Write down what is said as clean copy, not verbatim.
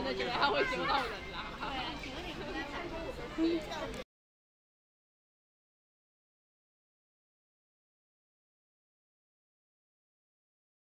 的觉得他会丢到人啦。 对啊，请问你们在参观我们的教育